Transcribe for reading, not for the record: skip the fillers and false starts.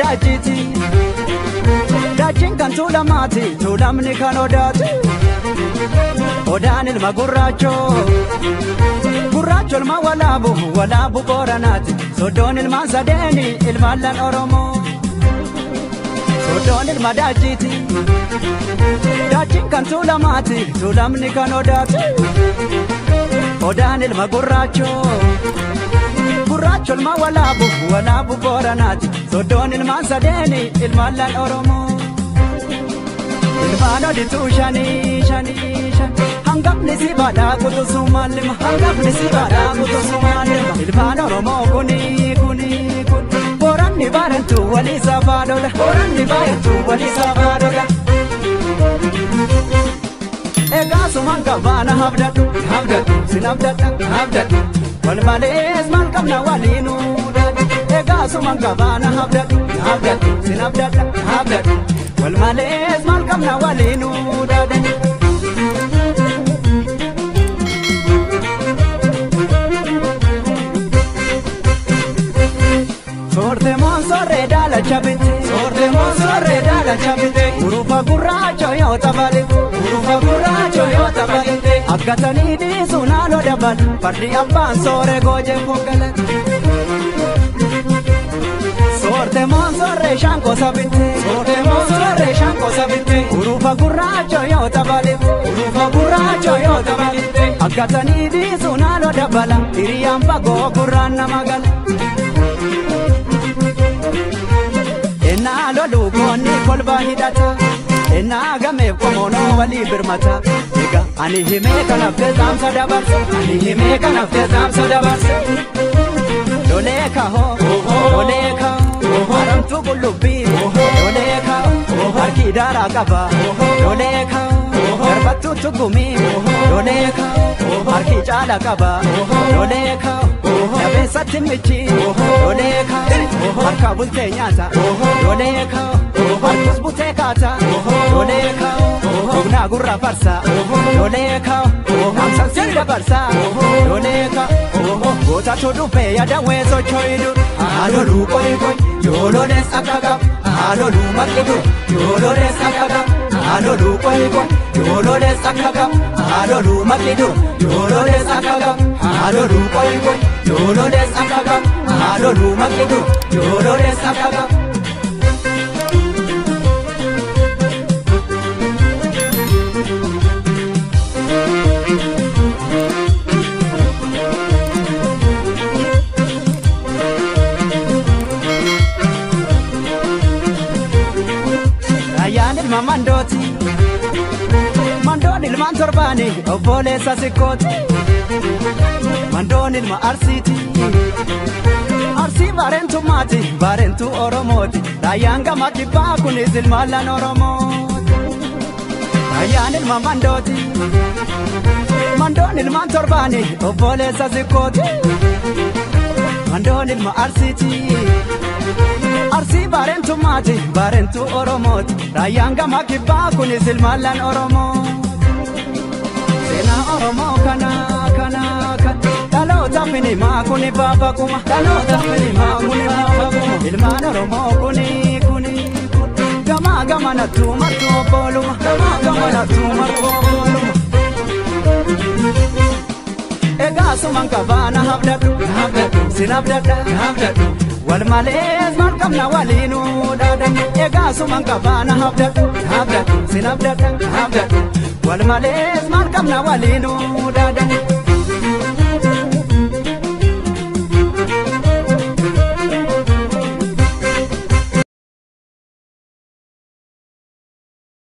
madajiti dachin kan tulamati tulamni kan odati odanil magurracho gurracho ilma walabu boranati sodonil masadeni ilmallan oromo sodonil madajiti dachin kan tulamati tulamni kan odati odanil magurracho gurracho ilma walabu boranati sodonil masadeni ilmallan oromo ilmano ditu shani hangapni si bada kutusumalima hangapni si bada kutusumalima ilmano oromo kuni boranni barentu wali sabadola boranni barentu wali sabadola egasuman kabana habdatu sinabdatu walmales man kamna walinu egasuman kabana habdatu sinabdatu والماليز مالكمنا ولينو دادن sorte monsorre dalla chabite urufa gurracho yo tabalite akatani di sunalo dabal pardi abban sore goje fogale sorte monsorre shanko sabite urufa gurracho yo tabalite akatani di sunalo dabala iriyamba go gurranna magala ena lolu konni kolba hidata ena game komono wali birmata ega ani hime kana fezam sadabarse doleka ho aram tu gulubi doleka harki dara kaba doleka darbatu tugumi doleka harki chala kaba doleka nabe satimichi doleka harka bulte nyata doleka harkus bute kata doleka guna gurra farsa doleka amsan sirda farsa doleka gota chodupe yadawezo choidu alolu koy yolones akagam alolu makidu yolones akagam alolu koy yolones akagam alolu makidu yolones akagam alolu koy yolones akagam alolu makidu yolones akagam mandoni ilman torbani obole sasikoti mandoni ilma arsiti arsi barentu oromoti dayanga makiba kunis ilmalan oromoti dayan ilma mandoni ilman torbani obole sasikoti mandoni ilma arsiti arsi barentu oromoti dayanga makiba kunis ilmalan oromo sena oromo kana dalota mini ma kuni baba kuma ilman oromo kuni gama na tuma boluma ega suman kabana habdatu sinabdatu والماليز مالكمنا ولينو دادن يقاسو من كفانا هبدت sinabdatu والماليز مالكمنا ولينو دادن